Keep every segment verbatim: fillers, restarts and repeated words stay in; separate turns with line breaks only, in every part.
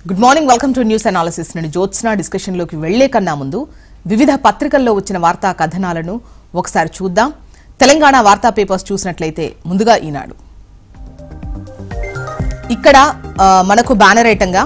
Good morning, welcome to news analysis. నేను Jyotsna. Discussion లోకి వెళ్లే కన్నా ముందు వివిధ పత్రికల్లో వచ్చిన వార్తా కథనాలను ఒకసారి చూద్దాం. తెలంగాణ వార్తా పేపర్స్ చూసినట్లయితే ముందుగా ఈనాడు. ఇక్కడ మనకు బ్యానర్ ఐటంగా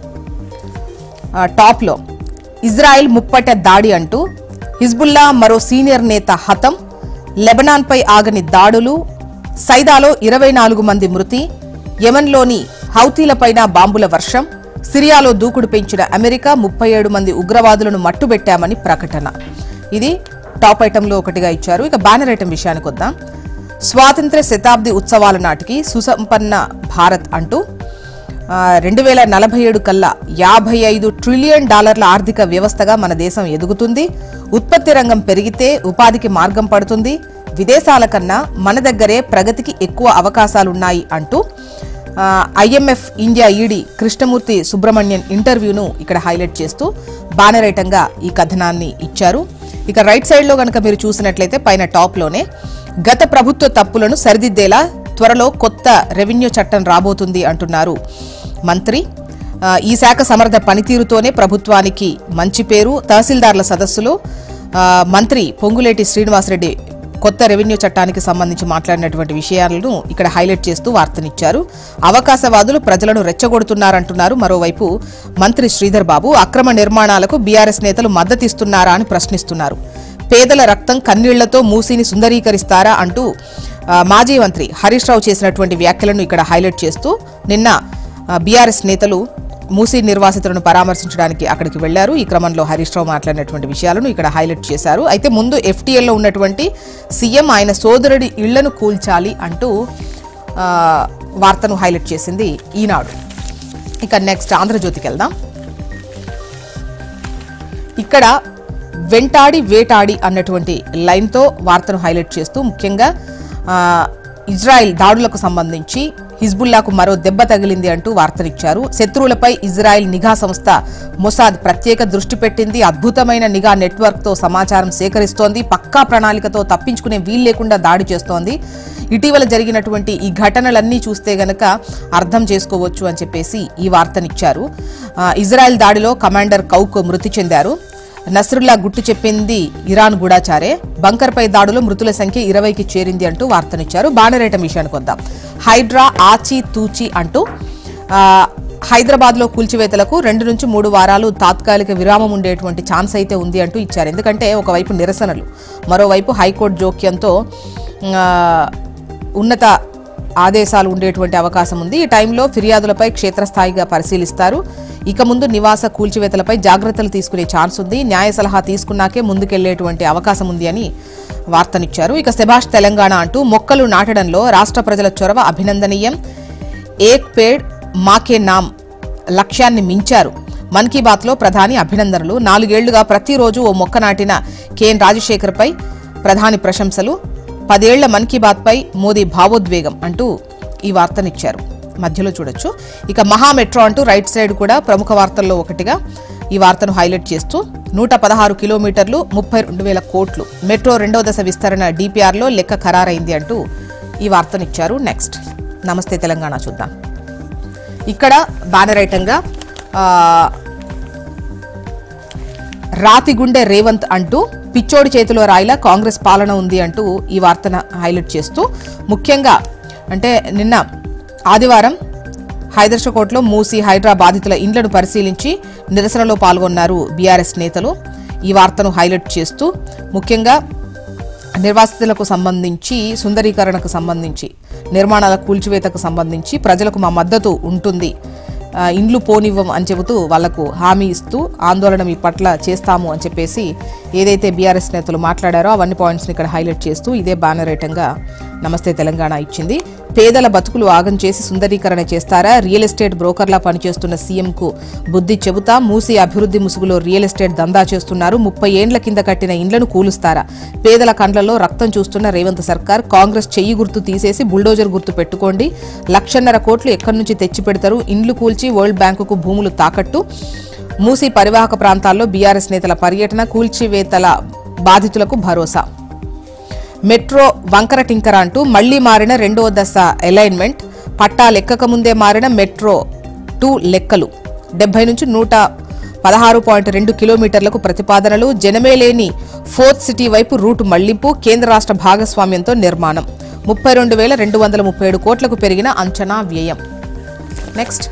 టాప్ లో ఇజ్రాయెల్ ముప్పట దాడి అంటూ హిజ్బుల్లా మరో సీనియర్ నేత హతం, లెబనాన్ పై ఆగని దాడులు, సైదాలో ఇరవై నాలుగు మంది మృతి, యెమెన్లోని హౌతీలపైన బాంబుల వర్షం, సిరియాలో దూకుడు పెంచిన అమెరికా, ముప్పై ఏడు మంది ఉగ్రవాదులను మట్టుబెట్టామని ప్రకటన. ఇది టాప్ ఐటంలో ఒకటిగా ఇచ్చారు. ఇక బ్యానర్ ఐటం విషయానికి వద్దాం. స్వాతంత్ర్య శతాబ్ది ఉత్సవాల నాటికి సుసంపన్న భారత్ అంటూ రెండు వేల నలభై ఏడు కల్లా యాభై ఐదు ట్రిలియన్ డాలర్ల ఆర్థిక వ్యవస్థగా మన దేశం ఎదుగుతుంది. ఉత్పత్తి రంగం పెరిగితే ఉపాధికి మార్గం పడుతుంది. విదేశాల కన్నా మన దగ్గరే ప్రగతికి ఎక్కువ అవకాశాలున్నాయి అంటూ IMF India ED Krishnamurthy Subramanian ఇంటర్వ్యూను ఇక్కడ హైలైట్ చేస్తూ బ్యానర్ ఐటంగా ఈ కథనాన్ని ఇచ్చారు. ఇక రైట్ సైడ్ లో గనక మీరు చూసినట్లయితే పైన టాప్ లోనే గత ప్రభుత్వ తప్పులను సరిదిద్దేలా త్వరలో కొత్త రెవెన్యూ చట్టం రాబోతుంది అంటున్నారు మంత్రి. ఈ శాఖ సమర్థ పనితీరుతోనే ప్రభుత్వానికి మంచి పేరు. తహసీల్దార్ల సదస్సులో మంత్రి పొంగులేటి శ్రీనివాసరెడ్డి కొత్త రెవెన్యూ చట్టానికి సంబంధించి మాట్లాడినటువంటి విషయాలను ఇక్కడ హైలైట్ చేస్తూ వార్తనిచ్చారు. అవకాశవాదులు ప్రజలను రెచ్చగొడుతున్నారంటున్నారు మరోవైపు మంత్రి శ్రీధర్ బాబు. అక్రమ నిర్మాణాలకు బీఆర్ఎస్ నేతలు మద్దతిస్తున్నారా అని ప్రశ్నిస్తున్నారు. పేదల రక్తం కన్నీళ్లతో మూసీని సుందరీకరిస్తారా అంటూ మాజీ మంత్రి హరీష్ రావు చేసినటువంటి వ్యాఖ్యలను ఇక్కడ హైలైట్ చేస్తూ నిన్న బీఆర్ఎస్ నేతలు మూసీ నిర్వాసితులను పరామర్శించడానికి అక్కడికి వెళ్లారు. ఈ క్రమంలో హరీష్ రావు మాట్లాడినటువంటి విషయాలను ఇక్కడ హైలైట్ చేశారు. అయితే ముందు ఎఫ్టీఎల్లో ఉన్నటువంటి సీఎం ఆయన సోదరుడి ఇళ్లను కూల్చాలి అంటూ వార్తను హైలైట్ చేసింది ఈనాడు. ఇక నెక్స్ట్ ఆంధ్రజ్యోతికి వెళ్దాం. ఇక్కడ వెంటాడి వేటాడి అన్నటువంటి లైన్తో వార్తను హైలైట్ చేస్తూ ముఖ్యంగా ఇజ్రాయెల్ దాడులకు సంబంధించి హిజ్బుల్లాకు మరో దెబ్బ తగిలింది అంటూ వార్తనిచ్చారు. శత్రువులపై ఇజ్రాయెల్ నిఘా సంస్థ మొసాద్ ప్రత్యేక దృష్టి పెట్టింది. అద్భుతమైన నిఘా నెట్వర్క్తో సమాచారం సేకరిస్తోంది. పక్కా ప్రణాళికతో తప్పించుకునే వీలు లేకుండా దాడి చేస్తోంది. ఇటీవల జరిగినటువంటి ఈ ఘటనలన్నీ చూస్తే గనక అర్థం చేసుకోవచ్చు అని చెప్పేసి ఈ వార్తనిచ్చారు. ఇజ్రాయెల్ దాడిలో కమాండర్ కౌక్ మృతి చెందారు. నస్రుల్లా గుట్టు చెప్పింది ఇరాన్ గూఢాచారే. బంకర్పై దాడులో మృతుల సంఖ్య ఇరవైకి చేరింది అంటూ వార్తనిచ్చారు. బ్యానర్ ఐటం విషయానికి వద్దాం. హైడ్రా ఆచి తూచి అంటూ హైదరాబాద్ లో కూల్చివేతలకు రెండు నుంచి మూడు వారాలు తాత్కాలిక విరామం ఉండేటువంటి ఛాన్స్ అయితే ఉంది అంటూ ఇచ్చారు. ఎందుకంటే ఒకవైపు నిరసనలు, మరోవైపు హైకోర్టు జోక్యంతో ఉన్నత ఆదేశాలు ఉండేటువంటి అవకాశం ఉంది. ఈ టైంలో ఫిర్యాదులపై క్షేత్రస్థాయిగా పరిశీలిస్తారు. ఇక ముందు నివాస కూల్చివేతలపై జాగ్రత్తలు తీసుకునే ఛాన్స్ ఉంది. న్యాయ సలహా తీసుకున్నాకే ముందుకెళ్లేటువంటి అవకాశం ఉంది అని వార్తనిచ్చారు. ఇక శభాష్ తెలంగాణ అంటూ మొక్కలు నాటడంలో రాష్ట్ర ప్రజల చొరవ అభినందనీయం. ఏక్ పేడ్ మాకే నామ్ లక్ష్యాన్ని మించారు. మన్ కీ బాత్ లో ప్రధాని అభినందనలు. నాలుగేళ్లుగా ప్రతిరోజు ఓ మొక్క నాటిన కెఎన్ రాజశేఖర్ పై ప్రధాని ప్రశంసలు. పదేళ్ల మన్ కీ బాత్ పై మోదీ భావోద్వేగం అంటూ ఈ వార్తనిచ్చారు. మధ్యలో చూడొచ్చు. ఇక మహా మెట్రో అంటూ రైట్ సైడ్ కూడా ప్రముఖ వార్తల్లో ఒకటిగా ఈ వార్తను హైలైట్ చేస్తూ నూట పదహారు కిలోమీటర్లు ముప్పై రెండు వేల కోట్లు మెట్రో రెండవ దశ విస్తరణ డిపిఆర్లో లెక్క ఖరారైంది అంటూ ఈ వార్తనిచ్చారు. నెక్స్ట్ నమస్తే తెలంగాణ చూద్దాం. ఇక్కడ బ్యానర్ ఐటంగా రాతిగుండె రేవంత్ అంటూ పిచ్చోడి చేతిలో రాయిలా కాంగ్రెస్ పాలన ఉంది అంటూ ఈ వార్తను హైలైట్ చేస్తూ ముఖ్యంగా అంటే నిన్న ఆదివారం హైదర్షకోట్లో మూసీ హైడ్రా బాధితుల ఇండ్లను పరిశీలించి నిరసనలో పాల్గొన్నారు బీఆర్ఎస్ నేతలు. ఈ వార్తను హైలైట్ చేస్తూ ముఖ్యంగా నిర్వాసితులకు సంబంధించి, సుందరీకరణకు సంబంధించి, నిర్మాణాల కూల్చివేతకు సంబంధించి ప్రజలకు మా మద్దతు ఉంటుంది, ఇండ్లు పోనివ్వం అని చెబుతూ వాళ్లకు హామీ ఇస్తూ ఆందోళన మీ పట్ల చేస్తాము అని చెప్పేసి ఏదైతే బీఆర్ఎస్ నేతలు మాట్లాడారో అవన్నీ పాయింట్స్ని ఇక్కడ హైలైట్ చేస్తూ ఇదే బ్యానర్ ఐటంగా నమస్తే తెలంగాణ ఇచ్చింది. పేదల బతుకులు ఆగం చేసి సుందరీకరణ చేస్తారా? రియల్ ఎస్టేట్ బ్రోకర్లా పనిచేస్తున్న సీఎంకు బుద్ధి చెబుతా. మూసీ అభివృద్ధి ముసుగులో రియల్ ఎస్టేట్ దందా చేస్తున్నారు. ముప్పై ఏండ్ల కింద కట్టిన ఇండ్లను కూలుస్తారా? పేదల కండ్లలో రక్తం చూస్తున్న రేవంత్ సర్కార్. కాంగ్రెస్ చెయ్యి గుర్తు తీసేసి బుల్డోజర్ గుర్తు పెట్టుకోండి. లక్షన్నర కోట్లు ఎక్కడి నుంచి తెచ్చి పెడతారు? ఇండ్లు కూల్చి వరల్డ్ బ్యాంకుకు భూములు తాకట్టు. మూసీ పరివాహక ప్రాంతాల్లో బీఆర్ఎస్ నేతల పర్యటన. కూల్చివేతల బాధితులకు భరోసా. మెట్రో వంకర టింకర అంటూ మళ్లీ మారిన రెండో దశ అలైన్మెంట్. పట్టా లెక్కక ముందే మారిన మెట్రో టూ లెక్కలు. డెబ్బై నుంచి నూట పదహారు పాయింట్ రెండు కిలోమీటర్లకు ప్రతిపాదనలు. జనమే లేని ఫోర్త్ సిటీ వైపు రూటు మళ్లింపు. కేంద్ర రాష్ట్ర భాగస్వామ్యంతో నిర్మాణం. ముప్పై రెండు వేల రెండు వందల ముప్పై ఏడు కోట్లకు పెరిగిన అంచనా వ్యయం. నెక్స్ట్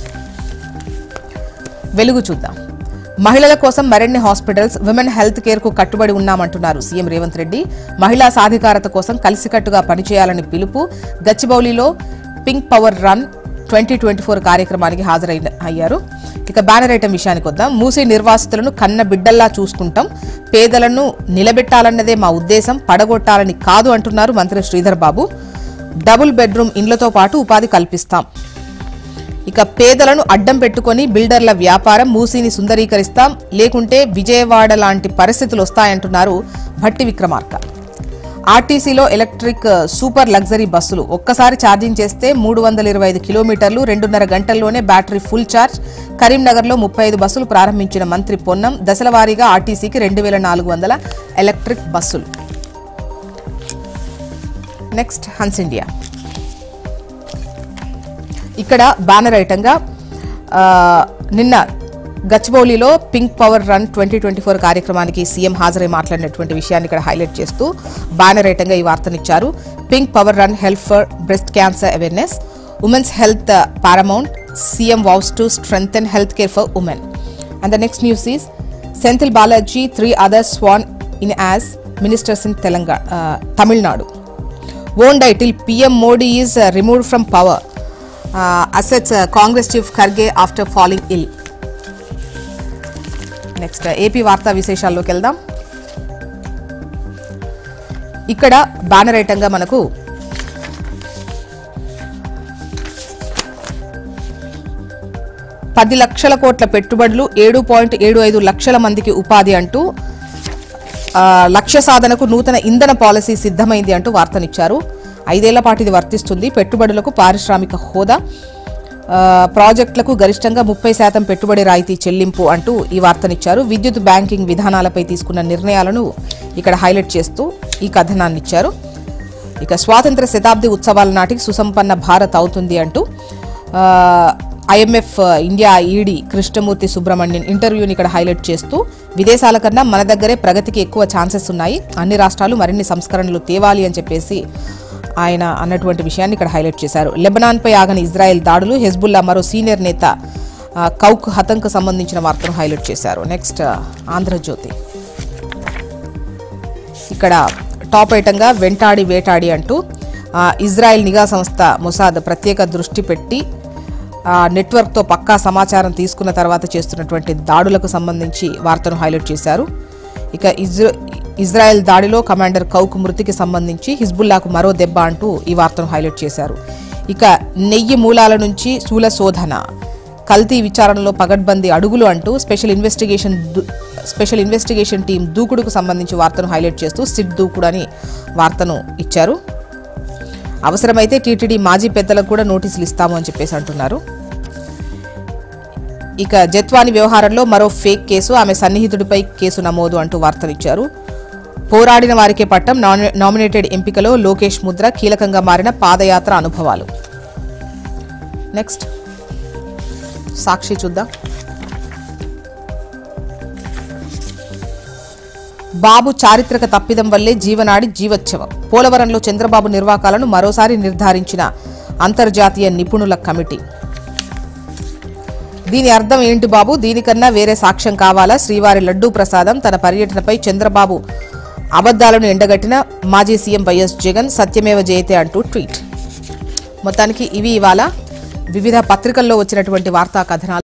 వెలుగు చూద్దాం. మహిళల కోసం మరిన్ని హాస్పిటల్స్, విమెన్ హెల్త్ కేర్ కు కట్టుబడి ఉన్నామంటున్నారు సీఎం రేవంత్ రెడ్డి. మహిళా సాధికారత కోసం కలిసికట్టుగా పనిచేయాలని పిలుపు. గచ్చిబౌలిలో pink power run twenty twenty four కార్యక్రమానికి హాజరయ్యారు. ఇక బ్యానర్ ఐటమ్ విషయానికి వద్దాం. మూసీ నిర్వాసితులను కన్న బిడ్డల్లా చూసుకుంటాం, పేదలను నిలబెట్టాలన్నదే మా ఉద్దేశం, పడగొట్టాలని కాదు అంటున్నారు మంత్రి శ్రీధర్ బాబు. డబుల్ బెడ్రూమ్ ఇండ్లతో పాటు ఉపాధి కల్పిస్తాం. ఇక పేదలను అడ్డం పెట్టుకుని బిల్డర్ల వ్యాపారం, మూసీని సుందరీకరిస్తాం, లేకుంటే విజయవాడ లాంటి పరిస్థితులు వస్తాయంటున్నారు భట్టి విక్రమార్క. ఆర్టీసీలో ఎలక్ట్రిక్ సూపర్ లగ్జరీ బస్సులు ఒక్కసారి ఛార్జింగ్ చేస్తే మూడు వందల ఇరవై ఐదు కిలోమీటర్లు, రెండున్నర గంటల్లోనే బ్యాటరీ ఫుల్ ఛార్జ్. కరీంనగర్లో ముప్పై ఐదు బస్సులు ప్రారంభించిన మంత్రి పొన్నం. దశల వారీగా ఆర్టీసీకి రెండు వేల నాలుగు వందల ఎలక్ట్రిక్ బస్సులు. Next Hans India. ఇక్కడ బ్యానర్ ఐటంగా నిన్న గచ్చిబౌలిలో pink power run twenty twenty four కార్యక్రమానికి సీఎం హాజరై మాట్లాడినటువంటి విషయాన్ని ఇక్కడ హైలైట్ చేస్తూ బ్యానర్ ఐటంగా ఈ వార్తనిచ్చారు. Pink power run help for breast cancer awareness, women's health paramount, CM vows to strengthen health care for women. And the next news is Senthil Balaji, three others sworn in as ministers in Telangana Tamil Nadu. Won't die till PM Modi is removed from power, asserts Congress chief Kharge after falling ill. Next AP వార్తా విశేషాల్లోకి వెళ్దాం. ఇక్కడ banner ఐటంగా మనకు పది లక్షల కోట్ల పెట్టుబడులు, ఏడు పాయింట్ ఏడు ఐదు లక్షల మందికి ఉపాధి అంటూ లక్ష్య సాధనకు నూతన ఇంధన పాలసీ సిద్ధమైంది అంటూ వార్తనిచ్చారు. ఐదేళ్ల పాటు ఇది వర్తిస్తుంది. పెట్టుబడులకు పారిశ్రామిక హోదా, ప్రాజెక్టులకు గరిష్టంగా ముప్పై శాతం పెట్టుబడి రాయితీ చెల్లింపు అంటూ ఈ వార్తనిచ్చారు. విద్యుత్ బ్యాంకింగ్ విధానాలపై తీసుకున్న నిర్ణయాలను ఇక్కడ హైలైట్ చేస్తూ ఈ కథనాన్ని ఇచ్చారు. ఇక స్వాతంత్ర శతాబ్ది ఉత్సవాల నాటికి సుసంపన్న భారత్ అవుతుంది అంటూ IMF India ED Krishnamurthy Subramanian ఇంటర్వ్యూని ఇక్కడ హైలైట్ చేస్తూ విదేశాల కన్నా మన దగ్గరే ప్రగతికి ఎక్కువ ఛాన్సెస్ ఉన్నాయి, అన్ని రాష్ట్రాలు మరిన్ని సంస్కరణలు తేవాలి అని చెప్పేసి ఆయన అన్నటువంటి విషయాన్ని ఇక్కడ హైలైట్ చేశారు. లెబనాన్పై ఆగని ఇజ్రాయెల్ దాడులు, హెజ్బుల్లా మరో సీనియర్ నేత కౌక్ హతంకు సంబంధించిన వార్తను హైలైట్ చేశారు. నెక్స్ట్ ఆంధ్రజ్యోతి. ఇక్కడ టాప్ ఐటంగా వెంటాడి వేటాడి అంటూ ఇజ్రాయెల్ నిఘా సంస్థ మొసాద్ ప్రత్యేక దృష్టి పెట్టి నెట్వర్క్తో పక్కా సమాచారం తీసుకున్న తర్వాత చేస్తున్నటువంటి దాడులకు సంబంధించి వార్తను హైలైట్ చేశారు. ఇక ఇజ్రా ఇజ్రాయెల్ దాడిలో కమాండర్ కౌక్ మృతికి సంబంధించి హిజ్బుల్లాకు మరో దెబ్బ అంటూ ఈ వార్తను హైలైట్ చేశారు. ఇక నెయ్యి మూలాల నుంచి శూల శోధన, కల్తీ విచారణలో పగడ్బందీ అడుగులు అంటూ special investigation special investigation team దూకుడుకు సంబంధించి వార్తను హైలైట్ చేస్తూ సిట్ దూకుడు అని వార్తను ఇచ్చారు. అవసరమైతే టీటీడీ మాజీ పెద్దలకు కూడా నోటీసులు ఇస్తాము అని చెప్పేసి అంటున్నారు. ఇక జత్వాని వ్యవహారంలో మరో ఫేక్ కేసు, ఆమె సన్నిహితుడిపై కేసు నమోదు అంటూ వార్తనిచ్చారు. పోరాడిన వారికే పట్టం, నామినేటెడ్ ఎంపికలో లోకేష్ ముద్ర, కీలకంగా మారిన పాదయాత్ర అనుభవాలు. నెక్స్ట్ సాక్షి చూద్దాం. బాబు చారిత్రక తప్పిదం వల్లే జీవనాడి జీవోత్సవం, పోలవరంలో చంద్రబాబు నిర్వాకాలను మరోసారి నిర్ధారించిన అంతర్జాతీయ నిపుణుల కమిటీ. దీని అర్థం ఏంటి బాబు, దీనికన్నా వేరే సాక్ష్యం కావాలా? శ్రీవారి లడ్డూ ప్రసాదం, తన పర్యటనపై చంద్రబాబు అబద్దాలను ఎండగట్టిన మాజీ సీఎం వైఎస్ జగన్, సత్యమేవ జయతే అంటూ ట్వీట్. మొత్తానికి ఇవి ఇవాళ వివిధ పత్రికల్లో వచ్చినటువంటి వార్తా కథనాలు.